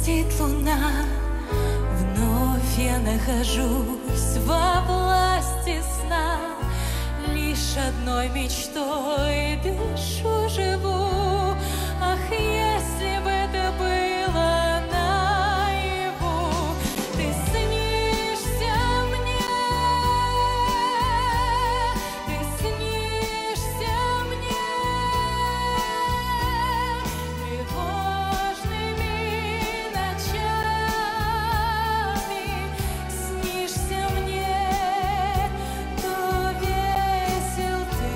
блестит луна, вновь я нахожусь во власти сна. Лишь одной мечтой дышу, живу. Ах, если бы это было наяву. Ты снишься мне, ты снишься мне тревожными ночами. Снишься мне, то весел ты,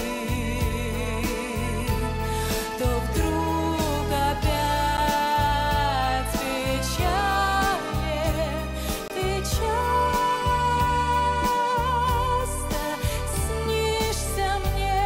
то вдруг опять печален. Ты часто снишься мне.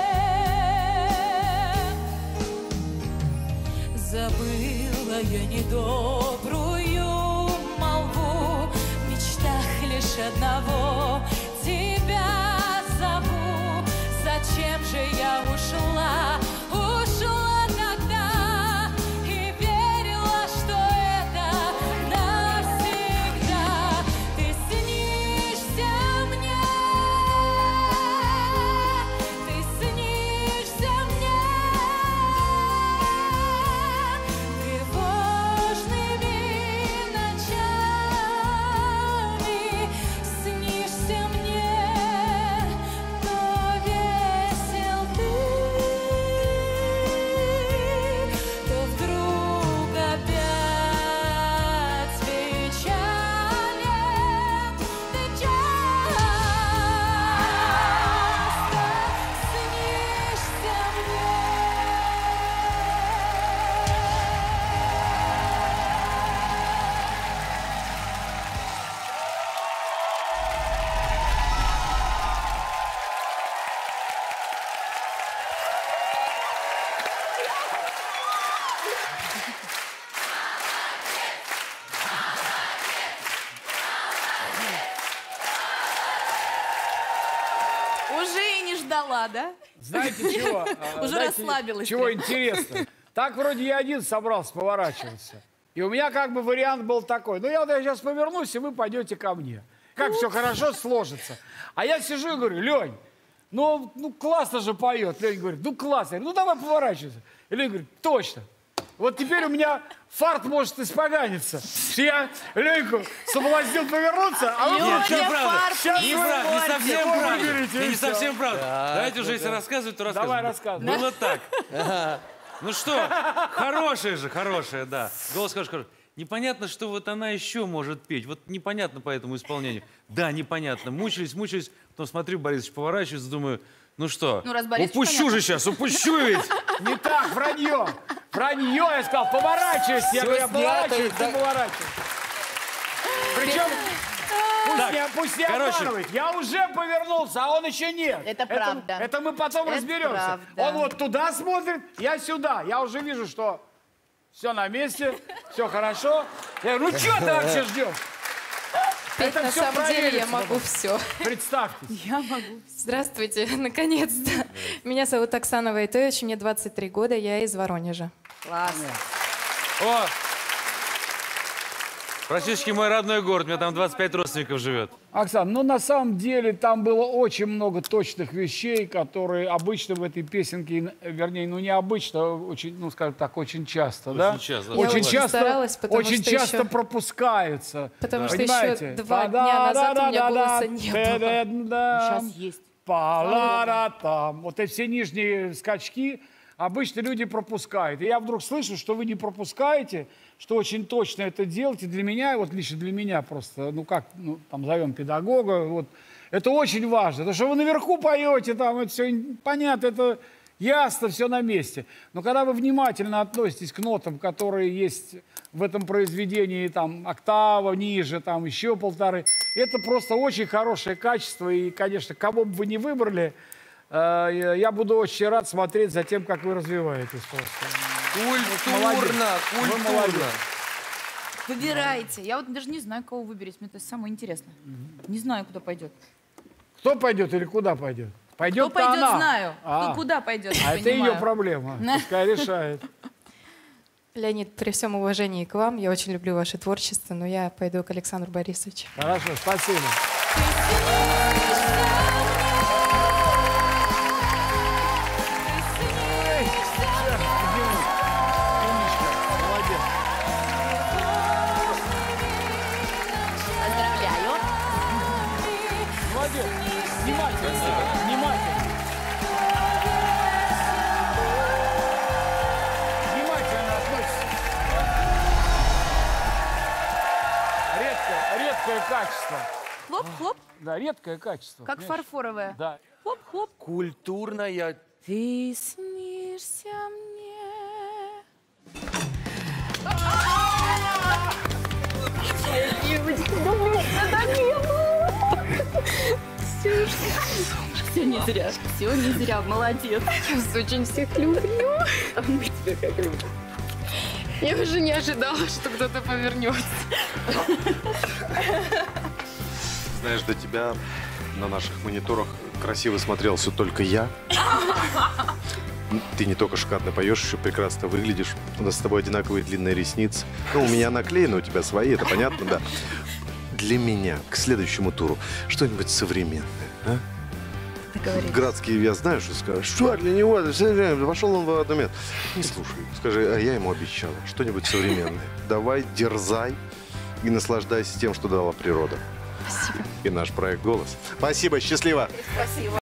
Забыла я недобрую молву, в мечтах лишь одного тебя зову. Зачем же я ушла, ушла тогда и верила, что это навсегда. Ты снишься мне, ты снишься мне тревожными ночами. Снишься мне, то весел ты, то вдруг опять печален. Ты часто снишься мне. Уже и не ждала, да? Знаете чего? Уже Знаете, расслабилась чего прям. интересно? Так вроде я один собрался поворачиваться. И у меня как бы вариант был такой. Ну я сейчас повернусь, и вы пойдете ко мне. Как все хорошо сложится. А я сижу и говорю: Лень, ну классно же поет. Лень говорит: ну классно. Я говорю: ну давай поворачивайся. И Лень говорит: точно. Вот теперь у меня фарт может испоганиться. Я Леньку соблазнил повернуться, а вы Лёня, получаете- фарт Сейчас не вы- испортил. Не совсем Вы правда. выберите, и Не всё. совсем правда. Давайте уже, если рассказывать, то рассказывать. Давай рассказывай. Было так. Ну что, хорошая, да. Голос хороший. Непонятно, что вот она еще может петь. Вот непонятно по этому исполнению. Да, непонятно. Мучились. Потом смотрю, Борисович поворачивается, думаю, ну что, Ну, раз Борисович, упущу понятно. же сейчас, упущу ведь. Не так, вранье. Вранье, я сказал, поворачивайся. Я говорю: я поворачиваюсь, ты поворачивайся. Причем, пусть не короче. обманывает. Я уже повернулся, а он еще нет. Это правда. Это мы потом Это разберемся. правда. Он вот туда смотрит, я сюда. Я уже вижу, что все на месте, все хорошо. Я говорю: ну что ты вообще ждешь? Петь, Это на всё самом деле я проверится могу потом. все. Представьтесь. Я могу. Здравствуйте, наконец-то. Меня зовут Оксана Войтович, мне 23 года, я из Воронежа. Классно. О, практически мой родной город, у меня там 25 родственников живет. Оксана, ну на самом деле там было очень много точных вещей, которые обычно в этой песенке, вернее, ну не обычно, очень, ну скажем так, очень часто, да? часто, да. Я Очень очень часто, старалась, потому очень что часто еще- пропускается. Потому что Понимаете? еще 2 дня назад у меня голоса не было. Сейчас есть. Па-ла-ра-там. Вот эти все нижние скачки обычно люди пропускают. И я вдруг слышу, что вы не пропускаете, что очень точно это делаете. Для меня, вот лично для меня просто, ну как, ну, там зовем педагога, вот, это очень важно. Потому что вы наверху поете, там это все понятно, это ясно, все на месте. Но когда вы внимательно относитесь к нотам, которые есть в этом произведении, там, октава ниже, там, еще полторы, это просто очень хорошее качество. И, конечно, кого бы вы ни выбрали, я буду очень рад смотреть за тем, как вы развиваетесь просто. Культурно, Вы молодец. Выбирайте. Я вот даже не знаю, кого выберете. Мне это самое интересное. Не знаю, куда пойдет. Кто пойдет или куда пойдет? Кто Пойдет пойдет, она. знаю. А, Кто куда пойдет, а не это ее понимаю. проблема. Пускай решает. Леонид, при всем уважении к вам, я очень люблю ваше творчество, но я пойду к Александру Борисовичу. Хорошо, спасибо. Умничка, молодец. Поздравляю. Молодец. Внимательно. Внимательно. Внимательно относится. Редкое качество. Хлоп-хлоп, Да, редкое качество. как понимаешь? фарфоровое. Да. Хлоп-хлоп. Культурная. Ты снишься мне. Все не зря, все не зря, молодец. Я вас очень всех люблю. А мы тебя как любим. Я уже не ожидала, что кто-то повернется. Знаешь, до тебя на наших мониторах красиво смотрелся только я. Ты не только шикарно поешь, еще прекрасно выглядишь. У нас с тобой одинаковые длинные ресницы. Ну, у меня наклеены, у тебя свои, это понятно, да. Для меня к следующему туру что-нибудь современное, а? Градский, я знаю, что скажешь. Что для него? Вошел он в одно место. Не слушай. Скажи, а я ему обещала. Что-нибудь современное. Давай, дерзай и наслаждайся тем, что дала природа. Спасибо. И наш проект «Голос». Спасибо, счастливо. Спасибо.